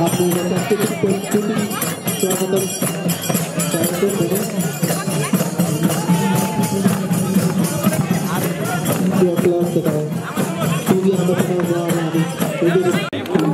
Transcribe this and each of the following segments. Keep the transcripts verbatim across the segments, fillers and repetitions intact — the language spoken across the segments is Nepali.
आपको सांस्कृतिक प्रस्तुति स्वागतम स्वागतम करें। जो क्लास कराएं तो भी हम अपना गाँव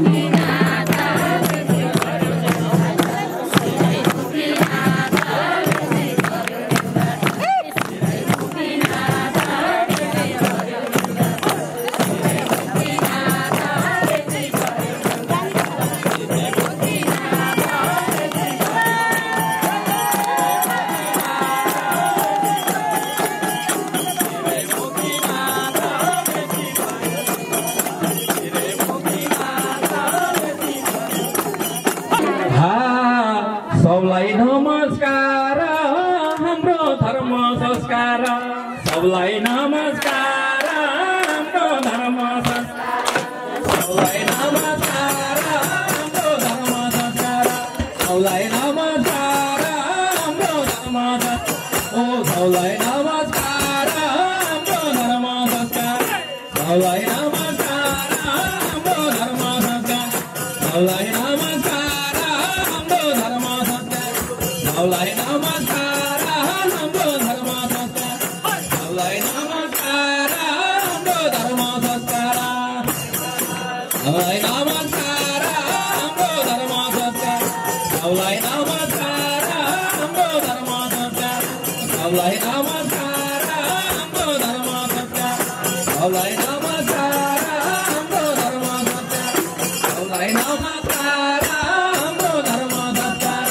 सबलाई नमस्कार हाम्रो धर्म संस्कार सबलाई नमस्कार हाम्रो धर्म सबलाई नमस्कार हाम्रो धर्म संस्कार सबलाई नमस्कार हाम्रो धर्म ओ सबलाई नमस्कार हाम्रो धर्म संस्कार सबलाई नमस्कार हाम्रो धर्म संस्कार सबलाई नमस्कार हाम्रो धर्म सबलाई नमस्कार हाम्रो धर्म संस्कार सबलाई नमस्कार हाम्रो धर्म संस्कार सबलाई नमस्कार हाम्रो धर्म संस्कार सबलाई नमस्कार हाम्रो धर्म संस्कार सबलाई नमस्कार हाम्रो धर्म संस्कार सबलाई नमस्कार हाम्रो धर्म संस्कार सबलाई नमस्कार हाम्रो धर्म संस्कार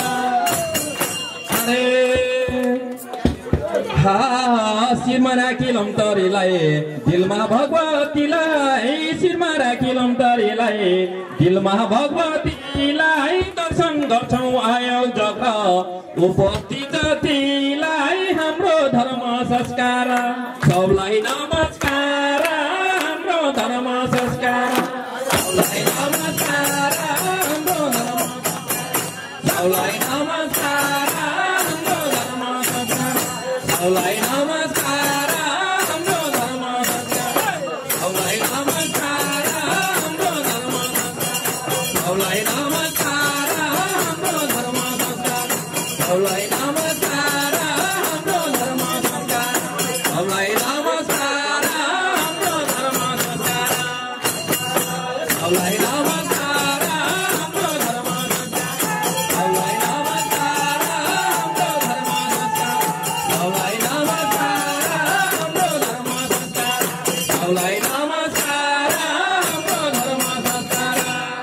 शिरमा राखिलौँ तरीलाई दिलमा भगवतीलाई शिरमा राखिलौँ तरीलाई दिलमा भगवतीलाई दर्शन गर्छौँ आयो जग उपस्थित जतिलाई हाम्रो धर्म संस्कार सबलाई नमस्कार हाम्रो धर्म संस्कार सबलाई नमस्कार हाम्रो धर्म सबलाई नमस्कार हाम्रो धर्म संस्कार सबलाई नमस्कार हाम्रो धर्म संस्कार सबलाई नमस्कार हाम्रो धर्म संस्कार सबलाई नमस्कार हाम्रो धर्म संस्कार सबलाई नमस्कार हाम्रो धर्म संस्कार सबलाई नमस्कार हाम्रो धर्म संस्कार सबलाई नमस्कार हाम्रो धर्म संस्कार सबलाई नमस्कार हाम्रो धर्म संस्कार सबलाई नमस्कार हाम्रो धर्म संस्कार सबलाई नमस्कार हाम्रो धर्म संस्कार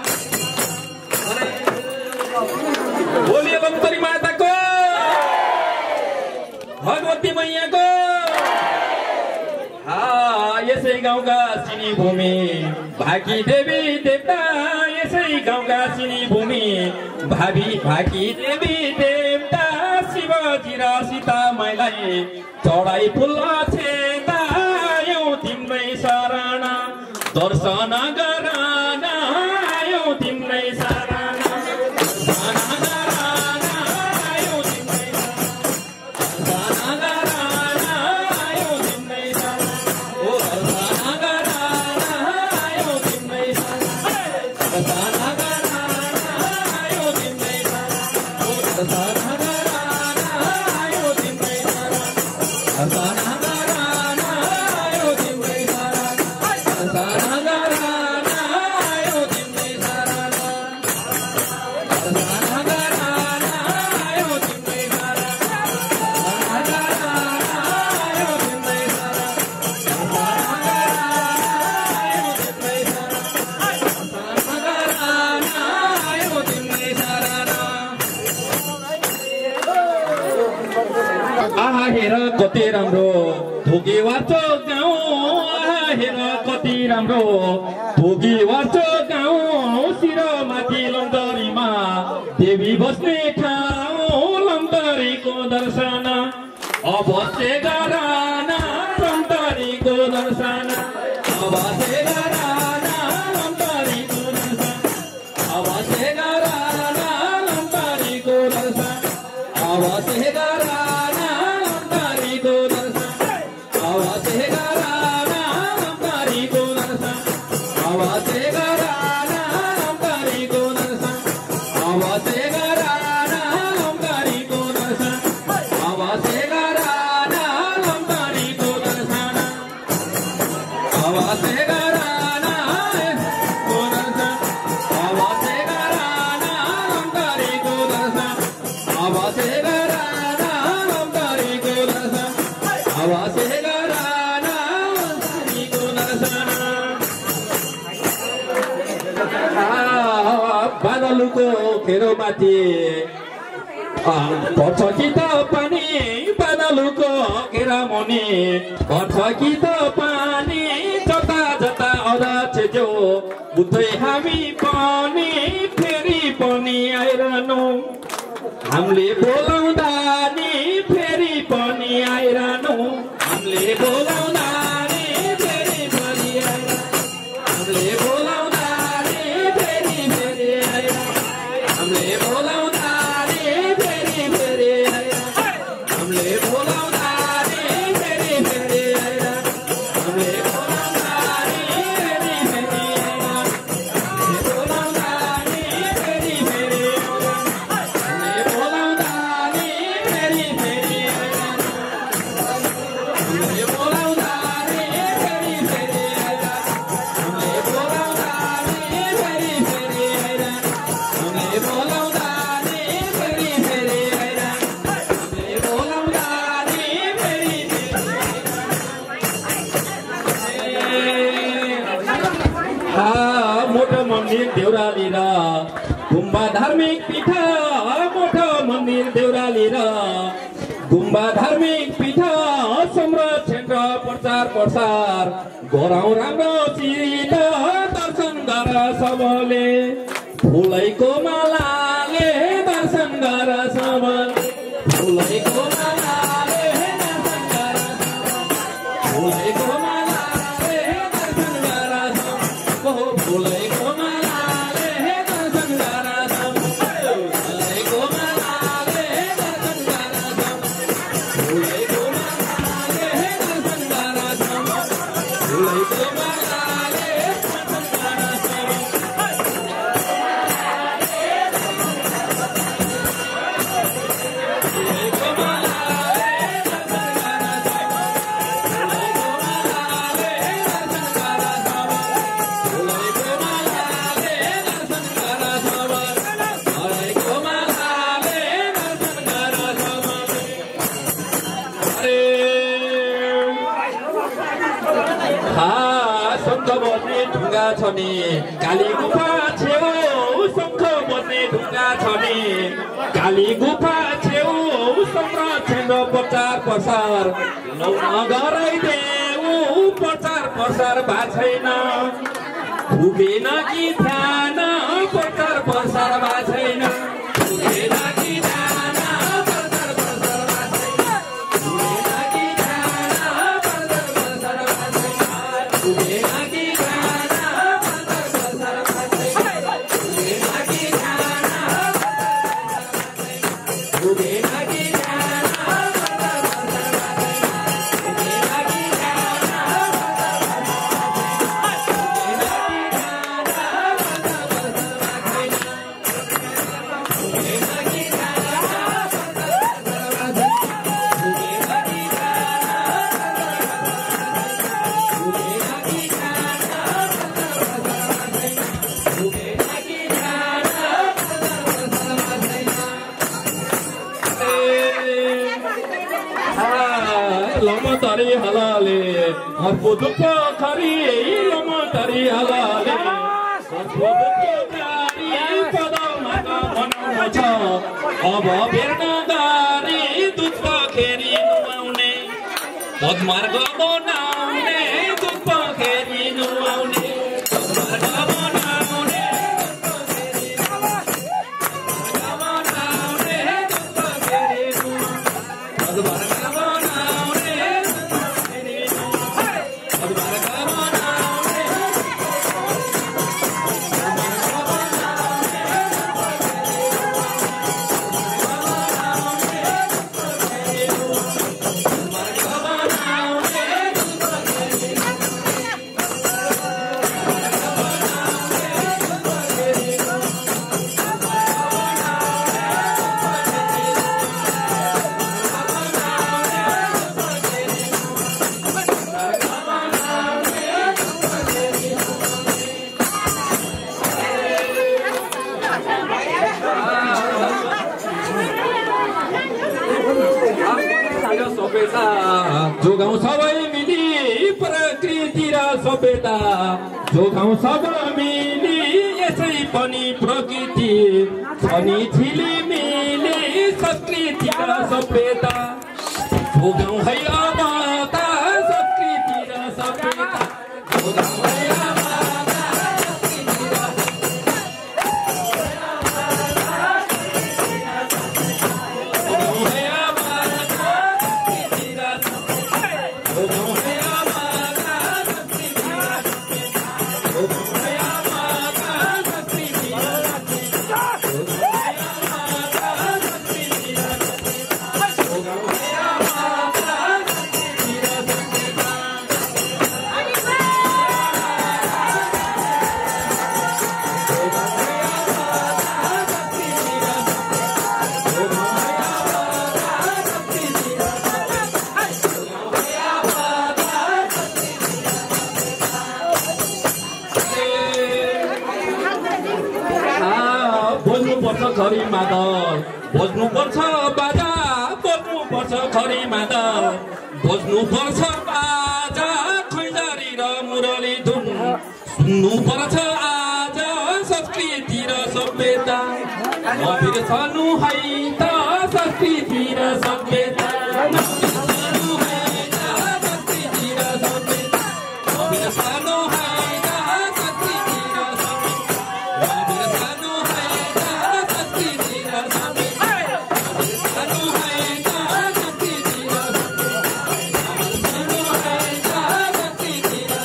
बोलिए लम्तरी माताको भगवती मैयाको यसै गाउँका सिनी भूमि भाकी देवी देवता यसै गाउँका सिनी भूमि भावी भाकी देवी देवता शिवजी र सीता मैलाई चढाई फुल छेदा यो तिम्रै शरण दर्शन गरान यो तिम्रै शरण दर्शन गरान यो तिम्रै दर्शन गरान यो तिम्रै शरण ओ दर्शन गरान यो तिम्रै शरण दर्शन गरान यो तिम्रै शरण ओ दर्शन गरान यो तिम्रै शरण दर्शन गरान यो तिम्रै शरण दर्शन गरान यो तिम्रै शरण दर्शन गरान यो तिम्रै शरण दर्शन गरान यो तिम्रै शरण दर्शन गरान यो तिम्रै शरण दर्शन गरान यो तिम्रै शरण आहा हेर कति राम्रो धोगी वाचो गाउँ आहा हेर कति राम्रो धोगी वाचो गाउँ शिरमाथि लम्तरीमा देवी बस्ने ठाउँ लम्तरीको दर्शन अवश्य गरान लम्तरीको दर्शन अवश्य गरान लम्तरीको दर्शन अवश्य गरान लम्तरीको दर्शन अवश्य गरान लम्तरीको दर्शन अवश्य गरान लम्तरीको दर्शन अवश्य गरान लम्तरीको दर्शन आवासे गराना लम्बारीको दर्शन आवासे गराना लम्बारीको दर्शन आवासे गराना को दर्शन आवासे गराना लम्बारीको दर्शन आवासे गराना लम्बारीको दर्शन आवासे गराना लम्बारीको दर्शन बादलको खेरोमाथि पर्छ कि त पानी बादलको घेरामुनि पर्छ कि त पानी जता जता अध्यक्ष जो बुझ्दै हामी पनि फेरि पनि आइरहनु हामीले बोलाउँदा नि फेरि पनि आइरहनु हामीले बोलाउँदा नि फेरि पनि आइरहनु हामीले बोलाउँदा नि फेरि फेरि आइरहनु हामीले बोलाउँदा नि फेरि फेरि आइरहनु हामीले बोलाउँदा नि फेरि फेरि आइरहनु हामीले बोलाउँदा नि फेरि फेरि आइरहनु हामीले बोलाउँदा नि फेरि फेरि मोटो मन्दिर देउराली र गुम्बा धार्मिक पीठ मोटो मन्दिर देउराली र गुम्बा धार्मिक पीठ संरक्षण र प्रचार प्रसार गरौँ राम्रो चित दर्शन गर सबले फुलैको मालाले दर्शन गर सबले फुलैको मालाले दर्शन गर फुलैको मालाले दर्शन गर फुलैको मालाले दर्शन गर फुलैको मालाले दर्शन गर फुलैको मालाले दर्शन गर फुलैको मालाले दर्शन छने काली गुफा छेउ शङ्ख बज्ने ढुङ्गा छने काली गुफा छेउ संरक्षण र प्रचार प्रसार लौ नगराइदेऊ प्रचार प्रसार भएको छैन पुगेन कि ध्यान प्रचार प्रसार भएको छैन पुगेन कि ध्यान प्रचार प्रसार भएको छैन पुगेन कि ध्यान प्रचार प्रसार भएको छैन पुगेन कि लमतरी हलाले अर्को दुःख खरी लमतरी हलाले अर्को दुःख खरी पदमा बनाउनु छ अब बेर्न गाडी दुध पखेरी नुहाउने पदमार्ग बनाउने दुध पखेरी नुहाउने पदमार्ग बनाउने दुध पखेरी नुहाउने सभ्यता जोगाउँ सबै मिली प्रकृति र सभ्यता जोगाउँ सबै मिली यसै पनि प्रकृति छनी झिलिमिली संस्कृति र सभ्यता जोगाउँ है अब त संस्कृति र सभ्यता जोगाउँ है अब खरी मादल बज्नु पर्छ बाजा बज्नु पर्छ खरी मादल बज्नु पर्छ बाजा खैँजरी र मुरली धुन सुन्नु पर्छ आज संस्कृति र सभ्यता नबिर्सनु है त संस्कृति र सभ्यता नबिर्सनु है त संस्कृति र सभ्यता नबिर्सनु है त संस्कृति र सभ्यता नबिर्सनु है त संस्कृति र सभ्यता नबिर्सनु है त संस्कृति र सभ्यता नबिर्सनु है त संस्कृति र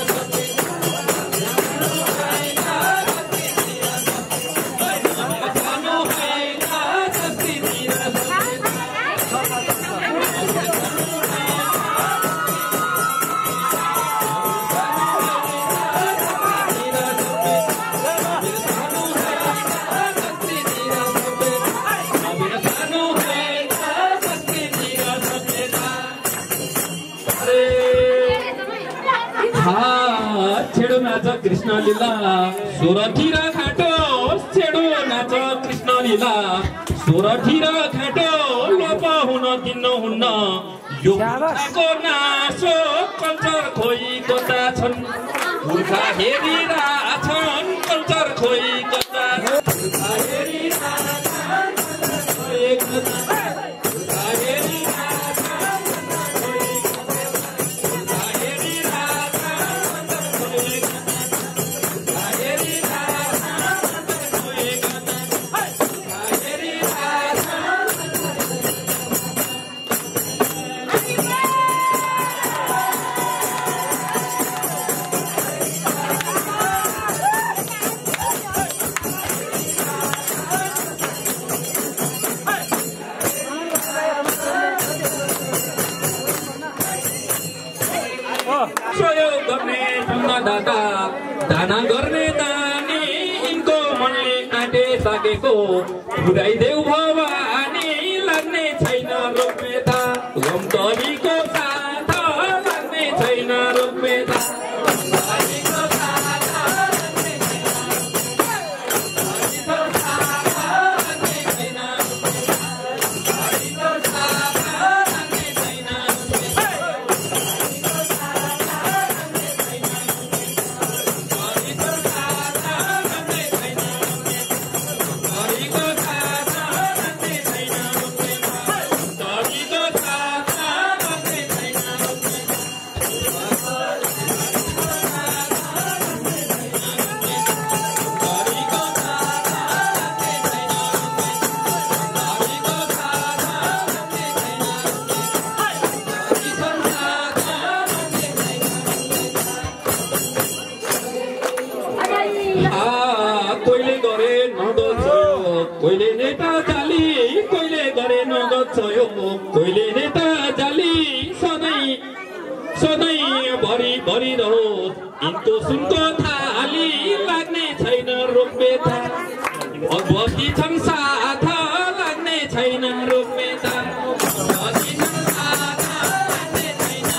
कृष्ण लीला सोरठीर घाटो छेडो नाच कृष्ण लीला सोरठीर घाटो लोप हुन दिनु हुन्न यो पुर्खाको नासो कल्चर खोइ कता छन् पुर्खा हेरिरहेछन् कल्चर खोइ कता पुर्खा हेरिरहेछन् खोइ कता पुर्खा हेरिरहेछन् खोइ कता पुर्खा हेरिरहेछन् खोइ कता दादा दाना गर्ने दानी यिनको मनले आँटे सकेको पुराइदेऊ भवानी लाग्ने छैन रोपेता गमतरीको साथ लाग्ने छैन रोपेता गमतरीको साथ लाग्ने छैन गमतरीको साथ लाग्ने छैन गमतरीको साथ लाग्ने छैन कोइले नेता जाली कोइले गरे नगद सहयोग कोइले नेता जाली सधैँ सधैँ भरि भरि रहोस् यिनको सुनको थाली लाग्ने छैन रोपेता भगवती छन् साथ लाग्ने छैन रोपेता भगवती छन् साथ लाग्ने छैन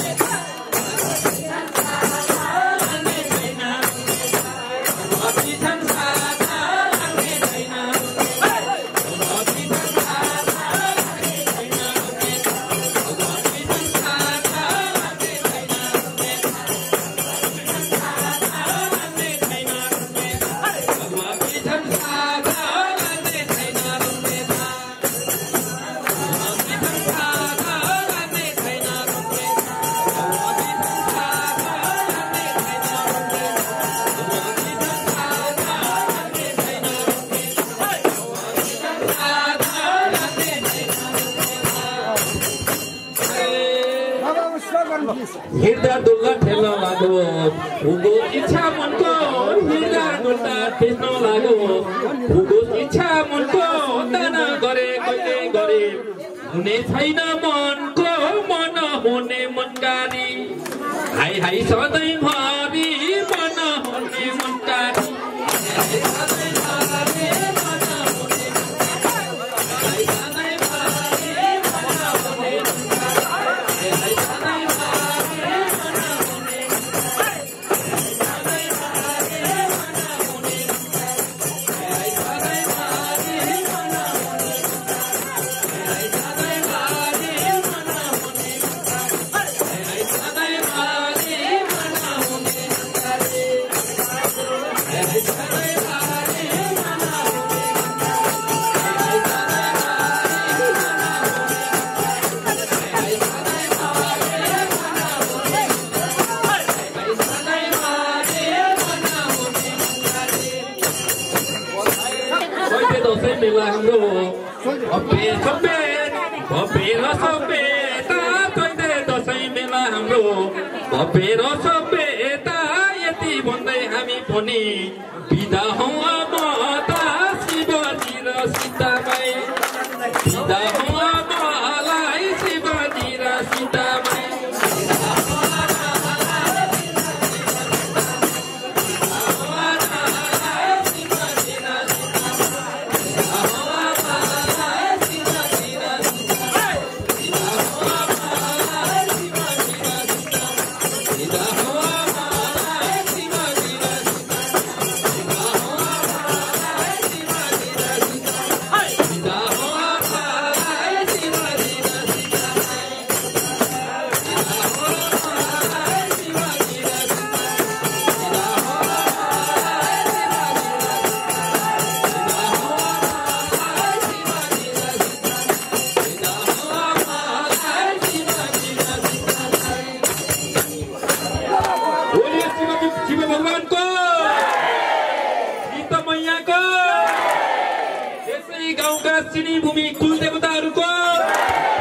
लाग्ने छैन भगवती छन् साथ लाग्ने छैन भगवती छन् साथ लाग्ने छैन भगवती हिँड्दा डुल्दा ठेल्न लाग्यो उगो इच्छा मनको हिँड्दा डुल्दा ठेल्न लाग्यो उगो इच्छा मनको दाना गरे कहिले गरे हुने छैन मनको मन हुने मनकारी हाई हाई सधैँभरि मन हुने मनकारी भपेर सभ्यता यति भन्दै हामी पनि बिदा हौँ अब त शिवजी र सीतामाई बिदा हौँ अब मलाई शिवजी र सीतामाई गाउँका सिनी भूमि कुल देवताहरूको